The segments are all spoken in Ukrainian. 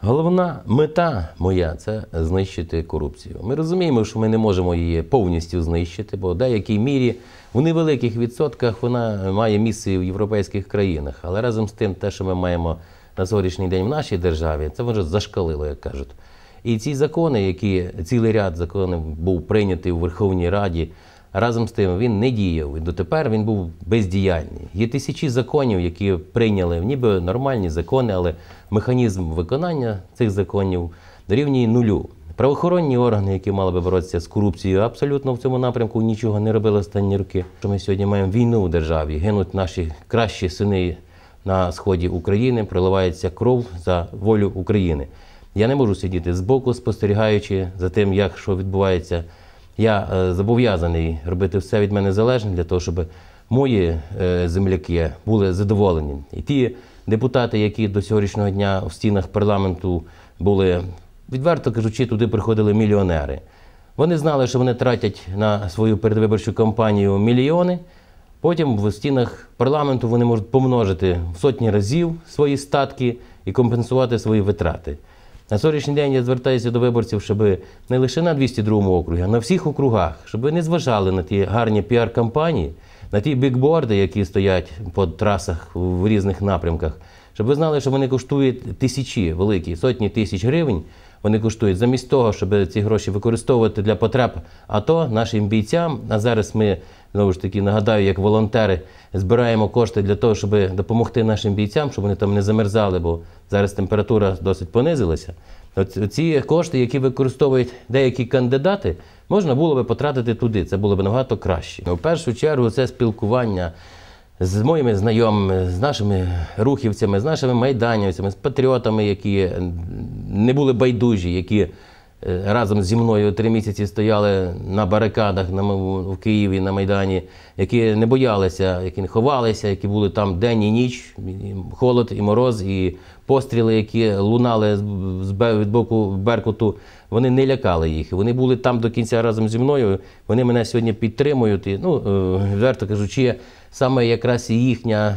Головна мета моя – це знищити корупцію. Ми розуміємо, що ми не можемо її повністю знищити, бо в деякій мірі, в невеликих відсотках вона має місце в європейських країнах. Але разом з тим, те, що ми маємо на сьогоднішній день в нашій державі, це вже зашкалило, як кажуть. І ці закони, цілий ряд законів був прийнятий у Верховній Раді, разом з тим він не діяв. І дотепер він був бездіяльний. Є тисячі законів, які прийняли, ніби нормальні закони, але механізм виконання цих законів дорівнює нулю. Правоохоронні органи, які мали би боротися з корупцією, абсолютно в цьому напрямку нічого не робили останні роки. Ми сьогодні маємо війну в державі, гинуть наші кращі сини на сході України, проливається кров за волю України. Я не можу сидіти збоку, спостерігаючи за тим, що відбувається. Я зобов'язаний робити все від мене залежне для того, щоб мої земляки були задоволені. І ті депутати, які до сьогоднішнього дня в стінах парламенту були, відверто кажучи, туди приходили мільйонери. Вони знали, що вони тратять на свою передвиборчу кампанію мільйони, потім в стінах парламенту вони можуть помножити в сотні разів свої статки і компенсувати свої витрати. На сьогоднішній день я звертаюся до виборців, щоб не лише на 202 округі, а на всіх округах, щоб не зважали на ті гарні піар-кампанії, на ті бікборди, які стоять по трасах в різних напрямках, щоб ви знали, що вони коштують тисячі, великі, сотні тисяч гривень, вони коштують замість того, щоб ці гроші використовувати для потреб АТО, нашим бійцям. А зараз ми, знову ж таки, нагадаю, як волонтери, збираємо кошти для того, щоб допомогти нашим бійцям, щоб вони там не замерзали, бо зараз температура досить понизилася. Ці кошти, які використовують деякі кандидати, можна було би потратити туди, це було б набагато краще. В першу чергу це спілкування з моїми знайомими, з нашими рухівцями, з нашими майданівцями, з патріотами, які не були байдужі, які разом зі мною 3 місяці стояли на барикадах в Києві, на Майдані, які не боялися, які не ховалися, які були там день і ніч, холод і мороз, і постріли, які лунали від боку Беркуту, вони не лякали їх. Вони були там до кінця разом зі мною, вони мене сьогодні підтримують. І, відверто кажучи, саме якраз і їхня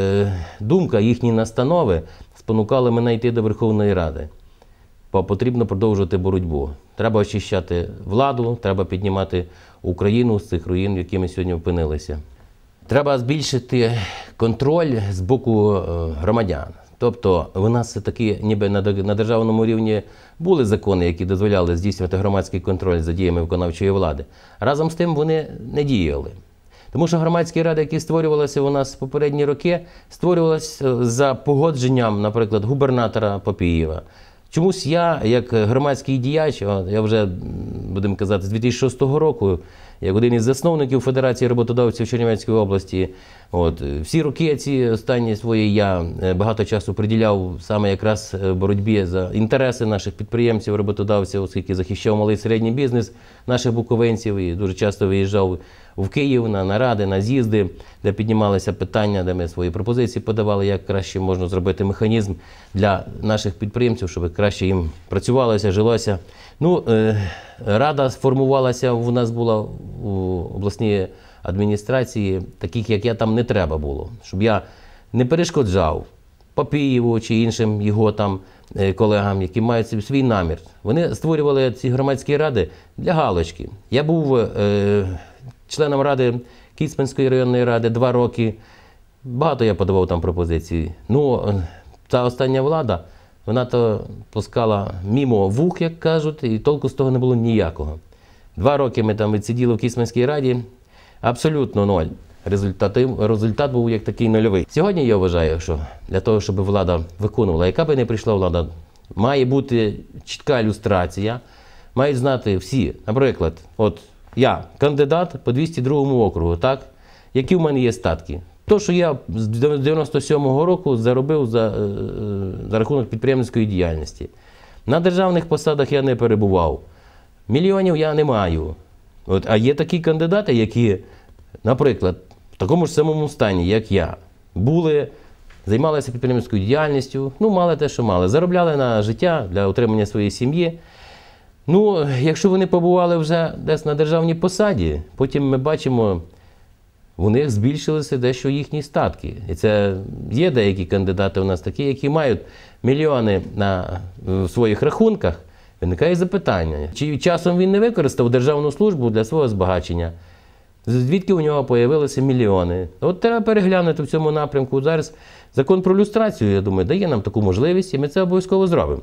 думка, їхні настанови спонукали мене йти до Верховної Ради. Бо потрібно продовжувати боротьбу. Треба очищати владу, треба піднімати Україну з цих руїн, в які ми сьогодні опинилися. Треба збільшити контроль з боку громадян. Тобто у нас все-таки ніби на державному рівні були закони, які дозволяли здійснювати громадський контроль за діями виконавчої влади. Разом з тим вони не діяли. Тому що громадські ради, які створювалися у нас в попередні роки, створювалися за погодженням, наприклад, губернатора Папієва. Чомусь я, як громадський діяч, я вже, будемо казати, з 2006 року, як один із засновників Федерації роботодавців Чернівецької області, всі роки ці останні свої я багато часу приділяв саме якраз боротьбі за інтереси наших підприємців, роботодавців, оскільки захищав малий і середній бізнес наших буковинців і дуже часто виїжджав в Київ на наради, на з'їзди, де піднімалися питання, де ми свої пропозиції подавали, як краще можна зробити механізм для наших підприємців, щоб краще їм працювалося, жилося. Рада сформувалася, у нас була у обласній адміністрації, таких як я там не треба було, щоб я не перешкоджав Папієву чи іншим його там колегам, які мають свій намір. Вони створювали ці громадські ради для галочки. Я був членом ради Кіцманської районної ради 2 роки. Багато я подавав там пропозиції. Ця остання влада, вона то пускала мімо вух, як кажуть, і толку з того не було ніякого. 2 роки ми там відсиділи в Кіцманській раді, абсолютно 0. Результат був як такий нульовий. Сьогодні я вважаю, що для того, щоб влада виконувала, яка би не прийшла влада, має бути чітка ілюстрація, мають знати всі. Наприклад, я кандидат по 202 округу, так? Які в мене є статки? То, що я з 97-го року заробив за рахунок підприємницької діяльності. На державних посадах я не перебував. Мільйонів я не маю. А є такі кандидати, які, наприклад, в такому ж самому стані, як я, займалися підприємницькою діяльністю, мали те, що мали. Заробляли на життя для утримання своєї сім'ї. Якщо вони побували вже десь на державній посаді, потім ми бачимо у них збільшилися дещо їхні статки. І це є деякі кандидати у нас такі, які мають мільйони на своїх рахунках. Виникає запитання, чи часом він не використав державну службу для свого збагачення? Звідки у нього з'явилися мільйони? От треба переглянути в цьому напрямку. Зараз закон про люстрацію, я думаю, дає нам таку можливість, і ми це обов'язково зробимо.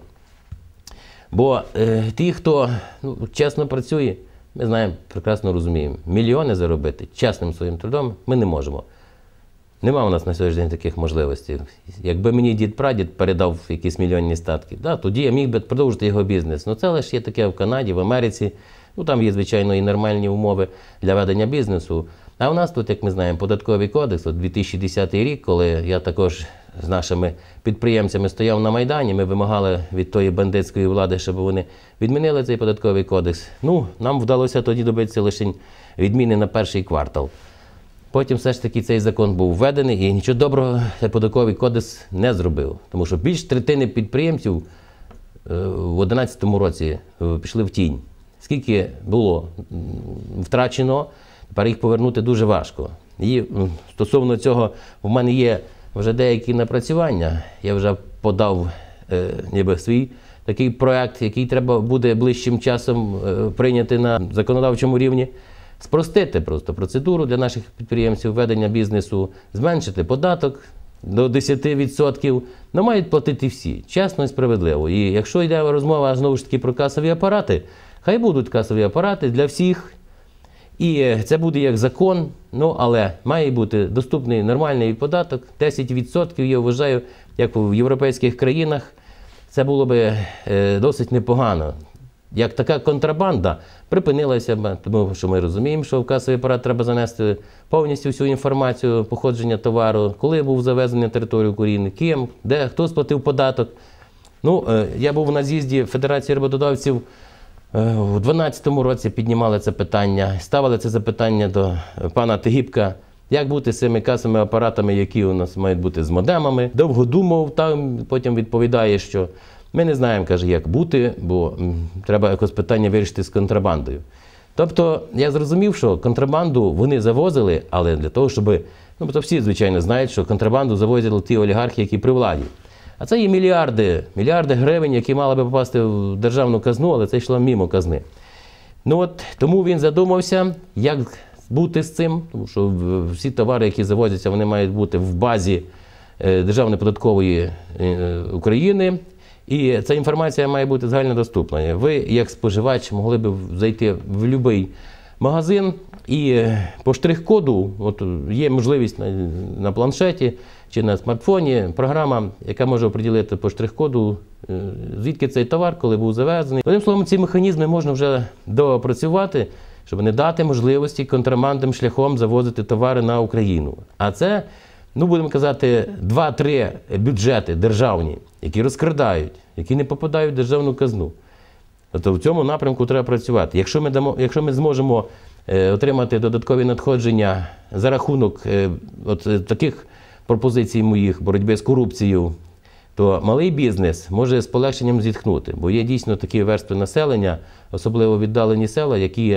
Бо ті, хто чесно працює, ми знаємо, прекрасно розуміємо, мільйони заробити чесним своїм трудом ми не можемо. Нема у нас на сьогоднішній день таких можливостей. Якби мені дід-прадід передав якісь мільйонні статки, тоді я міг би продовжити його бізнес. Це лише є таке в Канаді, в Америці. Там є, звичайно, і нормальні умови для ведення бізнесу. А у нас тут, як ми знаємо, податковий кодекс, 2010 рік, коли я також з нашими підприємцями стояв на Майдані, ми вимагали від тої бандитської влади, щоб вони відмінили цей податковий кодекс. Нам вдалося тоді добитися лише відміни на перший квартал. Потім все ж таки цей закон був введений і нічого доброго цей податковий кодекс не зробив. Тому що більш третини підприємців в 2011 році пішли в тінь. Скільки було втрачено, тепер їх повернути дуже важко. І стосовно цього в мене є вже деякі напрацювання. Я вже подав свій такий проект, який треба буде ближчим часом прийняти на законодавчому рівні. Спростити просто процедуру для наших підприємців ведення бізнесу, зменшити податок до 10%. Мають платити всі, чесно і справедливо. І якщо йде розмова знову ж таки про касові апарати, хай будуть касові апарати для всіх. І це буде як закон, але має бути доступний нормальний податок, 10%, я вважаю, як в європейських країнах, це було би досить непогано. Як така контрабанда припинилася, тому що ми розуміємо, що в касовий апарат треба занести повністю всю інформацію походження товару, коли був завезений на територію України, ким, де, хто сплатив податок. Я був на з'їзді Федерації роботодавців у 2012 році, піднімали це питання, ставили це запитання до пана Тегібка, як бути з цими касовими апаратами, які у нас мають бути з модемами. Довго думав, потім відповідає, що ми не знаємо, каже, як бути, бо треба якось питання вирішити з контрабандою. Тобто я зрозумів, що контрабанду вони завозили, але для того, щоб, то всі, звичайно, знають, що контрабанду завозили ті олігархи, які при владі. А це є мільярди гривень, які мали би попасти в державну казну, але це йшло мимо казни. Тому він задумався, як бути з цим, тому що всі товари, які завозяться, вони мають бути в базі Державної податкової України. І ця інформація має бути загальнодоступна. Ви, як споживач, могли б зайти в будь-який магазин і по штрих-коду, є можливість на планшеті чи на смартфоні, програма, яка може оприділити по штрих-коду, звідки цей товар, коли був завезений. Одним словом, ці механізми можна вже доопрацювати, щоб не дати можливості контрабандним шляхом завозити товари на Україну. А це, будемо казати, 2-3 бюджети державні, які розкрадають, які не попадають в державну казну. Тобто в цьому напрямку треба працювати. Якщо ми зможемо отримати додаткові надходження за рахунок таких пропозицій моїх боротьби з корупцією, то малий бізнес може з полегшенням зітхнути. Бо є дійсно такі верстви населення, особливо віддалені села, які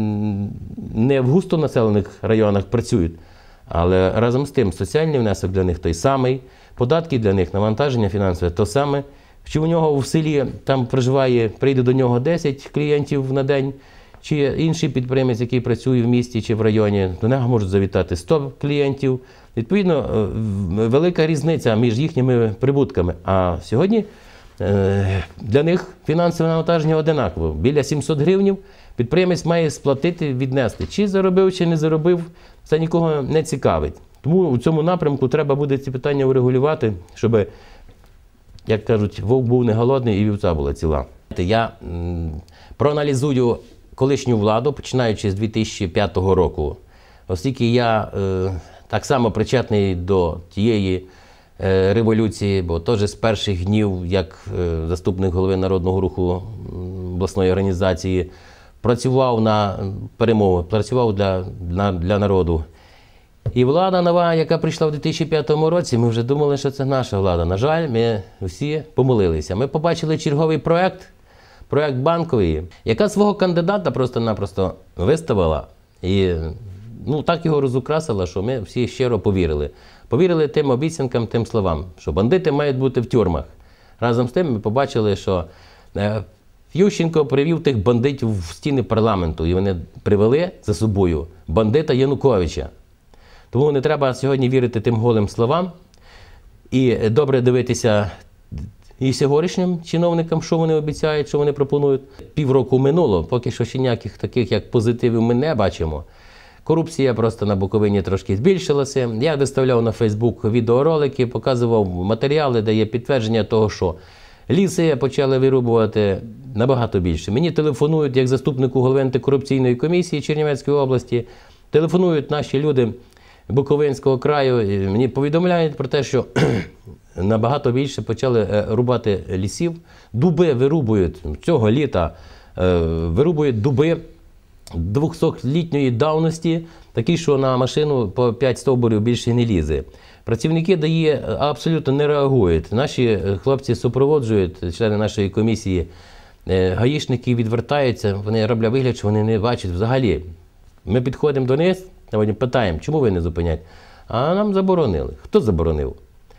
не в густонаселених районах працюють, але разом з тим соціальний внесок для них той самий, податки для них, навантаження фінансове то саме. Чи у нього в селі там прийде до нього 10 клієнтів на день, чи інший підприємець, який працює в місті чи в районі, до нього можуть завітати 100 клієнтів. Відповідно, велика різниця між їхніми прибутками. А сьогодні для них фінансове навантаження одинаково. Біля 700 гривень підприємець має сплатити, віднести. Чи заробив, чи не заробив, це нікого не цікавить. Тому у цьому напрямку треба буде ці питання урегулювати, щоб, як кажуть, вовк був не голодний і вівця була ціла. Я проаналізую колишню владу, починаючи з 2005 року, оскільки я так само причетний до тієї революції, бо теж з перших днів, як заступник голови Народного руху обласної організації, працював на перемови, працював для народу. І влада нова, яка прийшла в 2005 році, ми вже думали, що це наша влада. На жаль, ми всі помилилися. Ми побачили черговий проект Банкової, яка свого кандидата просто-напросто виставила. І ну, так його розукрасила, що ми всі щиро повірили. Повірили тим обіцянкам, тим словам, що бандити мають бути в тюрмах. Разом з тим ми побачили, що Ющенко привів тих бандитів в стіни парламенту, і вони привели за собою бандита Януковича. Тому не треба сьогодні вірити тим голим словам і добре дивитися і сьогоднішнім чиновникам, що вони обіцяють, що вони пропонують. Півроку минуло, поки що ще ніяких таких, як позитивів, ми не бачимо. Корупція просто на Буковині трошки збільшилася. Я виставляв на Фейсбук відеоролики, показував матеріали, де є підтвердження того, що ліси почали вирубувати набагато більше. Мені телефонують, як заступнику голови антикорупційної комісії Чернівецької області, телефонують наші люди Буковинського краю, і мені повідомляють про те, що набагато більше почали рубати лісів. Дуби вирубують цього літа, вирубують дуби 200-літньої давності, такі, що на машину по 5 стовбурів більше не лізе. Працівники ДАІ абсолютно не реагують. Наші хлопці супроводжують, члени нашої комісії, гаїшники відвертаються, вони роблять вигляд, що вони не бачать взагалі. Ми підходимо до них, питаємо, чому ви не зупиняєте? А нам заборонили. Хто заборонив?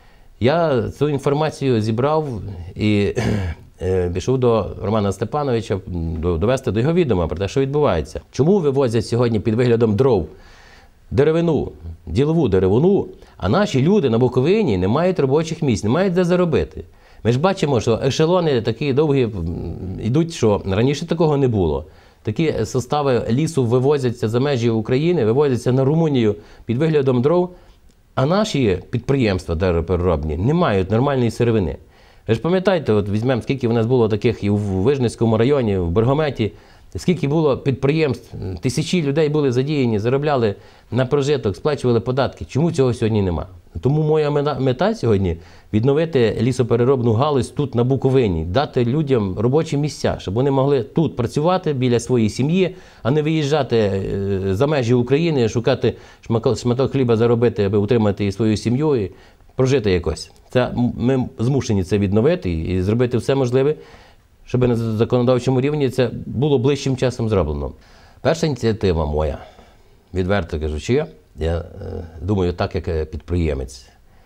Я цю інформацію зібрав і пішов до Романа Степановича довести до його відома про те, що відбувається. Чому вивозять сьогодні під виглядом дров деревину, ділову деревину, а наші люди на Буковині не мають робочих місць, не мають де заробити? Ми ж бачимо, що ешелони такі довгі йдуть, що раніше такого не було. Такі состави лісу вивозяться за межі України, вивозяться на Румунію під виглядом дров, а наші підприємства деревопереробні не мають нормальної сировини. Ви ж пам'ятаєте, от візьмемо, скільки в нас було таких і в Вижницькому районі, в Бергаметі, скільки було підприємств, тисячі людей були задіяні, заробляли на прожиток, сплачували податки. Чому цього сьогодні нема? Тому моя мета сьогодні – відновити лісопереробну галузь тут, на Буковині, дати людям робочі місця, щоб вони могли тут працювати біля своєї сім'ї, а не виїжджати за межі України, шукати шматок хліба заробити, аби утримати свою сім'ю і прожити якось. Ми змушені це відновити і зробити все можливе, щоб на законодавчому рівні це було ближчим часом зроблено. Перша ініціатива моя, відверто кажучи, я думаю так, як підприємець.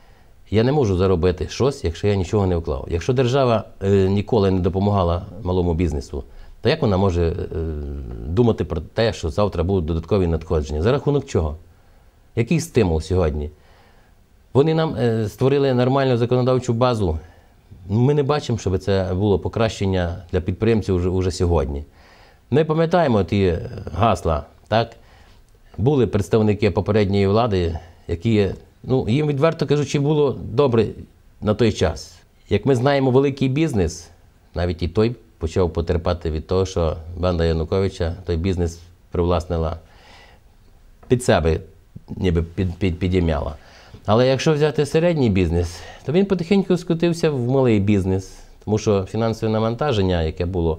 Я не можу заробити щось, якщо я нічого не вклав. Якщо держава ніколи не допомагала малому бізнесу, то як вона може думати про те, що завтра будуть додаткові надходження? За рахунок чого? Який стимул сьогодні? Вони нам створили нормальну законодавчу базу. Ми не бачимо, щоб це було покращення для підприємців вже сьогодні. Ми пам'ятаємо ті гасла, так? Були представники попередньої влади, які, їм, відверто кажучи, було добре на той час. Як ми знаємо, великий бізнес, навіть і той почав потерпати від того, що банда Януковича той бізнес привласнила під себе, ніби підім'яла. Але якщо взяти середній бізнес, то він потихеньку скотився в малий бізнес, тому що фінансове навантаження, яке було,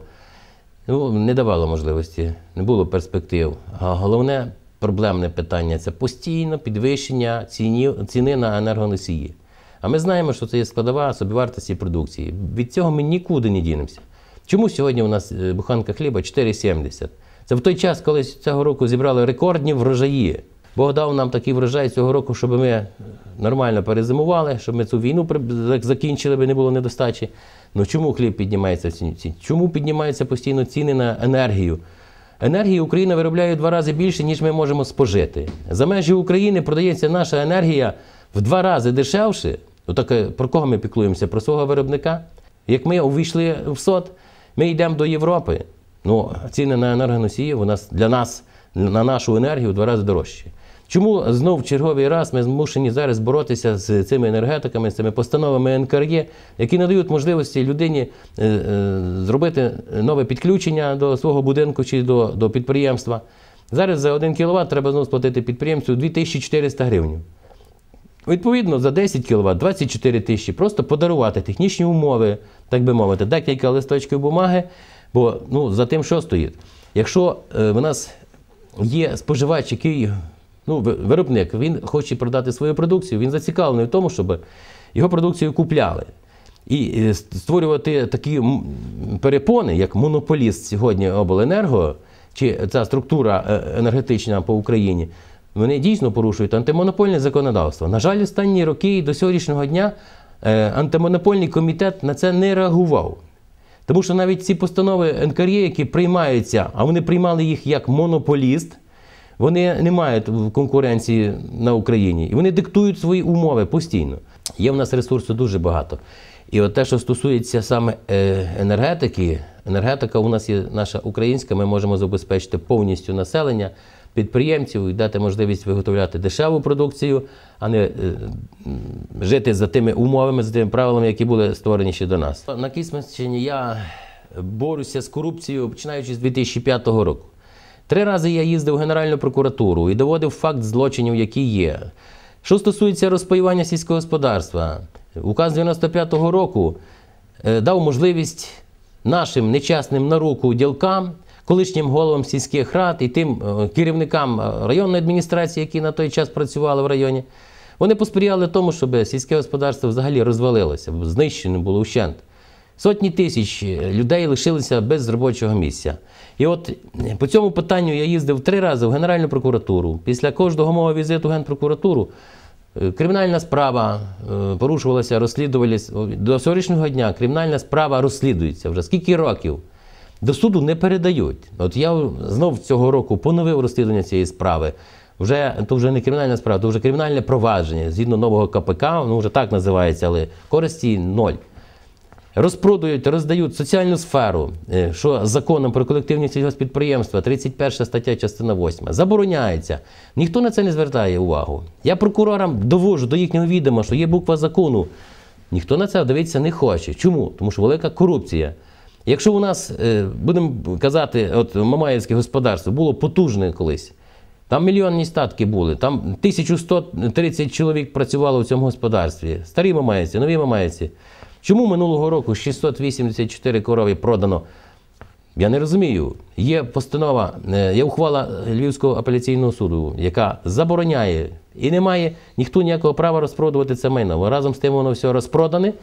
не давало можливості, не було перспектив. А головне проблемне питання – це постійно підвищення ціни на енергоносії. А ми знаємо, що це є складова собівартості продукції. Від цього ми нікуди не дінемося. Чому сьогодні у нас буханка хліба 4,70? Це в той час, коли цього року зібрали рекордні врожаї. Бог дав нам такий врожай цього року, щоб ми нормально перезимували, щоб ми цю війну закінчили, би не було недостачі. Чому хліб піднімається в ціні? Чому піднімаються постійно ціни на енергію? Енергії Україна виробляє в 2 рази більше, ніж ми можемо спожити. За межі України продається наша енергія в 2 рази дешевше. Про кого ми піклуємося? Про свого виробника? Як ми увійшли в СОТ, ми йдемо до Європи. Ціни на енергоносії для нас, на нашу енергію в 2 рази дорожчі. Чому знов в черговий раз ми змушені зараз боротися з цими енергетиками, з цими постановами НКРЕ, які надають можливості людині зробити нове підключення до свого будинку чи до підприємства? Зараз за 1 кВт треба знову сплатити підприємцю 2400 гривень. Відповідно, за 10 кВт 24 тисячі. Просто подарувати технічні умови, так би мовити, декілька листочків бумаги, бо за тим, що стоїть. Якщо в нас є споживач, який, виробник, він хоче продати свою продукцію, він зацікавлений в тому, щоб його продукцію купляли. І створювати такі перепони, як монополіст сьогодні обленерго, чи ця структура енергетична по Україні, вони дійсно порушують антимонопольне законодавство. На жаль, останні роки і до сьогоднішнього дня антимонопольний комітет на це не реагував. Тому що навіть ці постанови НКРЕ, які приймаються, а вони приймали їх як монополіст, вони не мають конкуренції на Україні. І вони диктують свої умови постійно. Є в нас ресурсу дуже багато. І от те, що стосується саме енергетики, енергетика у нас є наша українська, ми можемо забезпечити повністю населення, підприємців і дати можливість виготовляти дешеву продукцію, а не жити за тими умовами, за тими правилами, які були створені ще до нас. На Кіцманщині я борюся з корупцією, починаючи з 2005 року. 3 рази я їздив в Генеральну прокуратуру і доводив факт злочинів, які є. Що стосується розпаювання сільського господарства, указ 95-го року дав можливість нашим нечесним на руку ділкам, колишнім головам сільських рад і тим керівникам районної адміністрації, які на той час працювали в районі, вони посприяли тому, щоб сільське господарство взагалі розвалилося, знищено було вщент. Сотні тисяч людей лишилися без робочого місця. І от по цьому питанню я їздив 3 рази в Генеральну прокуратуру. Після кожного мого візиту в Генпрокуратуру кримінальна справа порушувалася, розслідувалася. До сьогоднішнього дня кримінальна справа розслідується вже. Скільки років? До суду не передають. От я знов цього року поновив розслідування цієї справи. То вже не кримінальна справа, то вже кримінальне провадження. Згідно нового КПК, воно вже так називається, але користі 0. Розпродають, роздають соціальну сферу, що законом про колективні сільгоспідприємства, 31 стаття, частина 8, забороняється. Ніхто на це не звертає увагу. Я прокурорам довожу до їхнього відома, що є буква закону. Ніхто на це дивитися не хоче. Чому? Тому що велика корупція. Якщо у нас, будемо казати, от мамаївське господарство було потужне колись, там мільйонні статки були, там 1130 чоловік працювало в цьому господарстві. Старі мамаївці, нові мамаївці. Чому минулого року 684 корови продано? Я не розумію. Є постанова, є ухвала Львівського апеляційного суду, яка забороняє і не має ніхто ніякого права розпродувати це майно. Разом з тим воно все розпродане.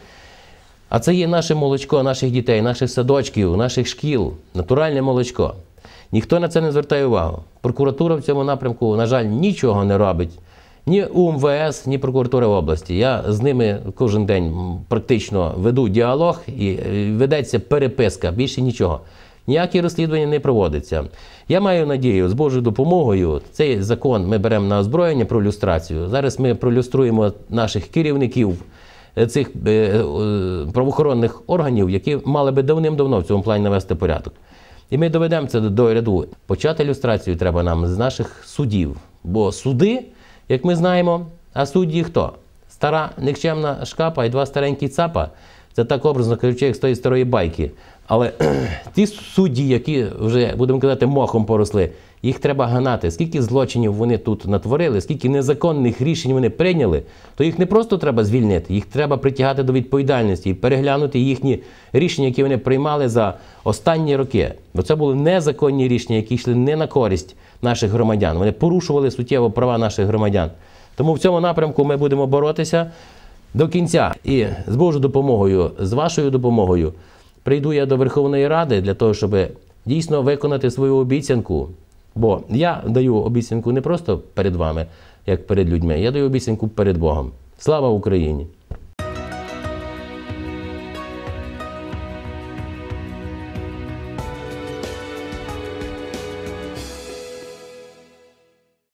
А це є наше молочко, наших дітей, наших садочків, наших шкіл, натуральне молочко. Ніхто на це не звертає увагу. Прокуратура в цьому напрямку, на жаль, нічого не робить. Ні УМВС, ні прокуратура області. Я з ними кожен день практично веду діалог і ведеться переписка, більше нічого. Ніякі розслідування не проводяться. Я маю надію, з Божою допомогою, цей закон ми беремо на озброєння про люстрацію. Зараз ми пролюструємо наших керівників цих правоохоронних органів, які мали би давним-давно в цьому плані навести порядок. І ми доведемо це до ряду. Почати люстрацію треба нам з наших судів. Бо суди, як ми знаємо, а судді хто? Стара нікчемна шкапа і 2 старенькі цапа. Це так образно кажучи, як з тої старої байки. Але ті судді, які вже, будемо казати, мохом поросли, їх треба ганати. Скільки злочинів вони тут натворили, скільки незаконних рішень вони прийняли, то їх не просто треба звільнити, їх треба притягати до відповідальності і переглянути їхні рішення, які вони приймали за останні роки. Бо це були незаконні рішення, які йшли не на користь наших громадян. Вони порушували суттєво права наших громадян. Тому в цьому напрямку ми будемо боротися до кінця. І з Божою допомогою, з вашою допомогою, прийду я до Верховної Ради для того, щоб дійсно виконати свою обіцянку. Бо я даю обіцянку не просто перед вами, як перед людьми, я даю обіцянку перед Богом. Слава Україні!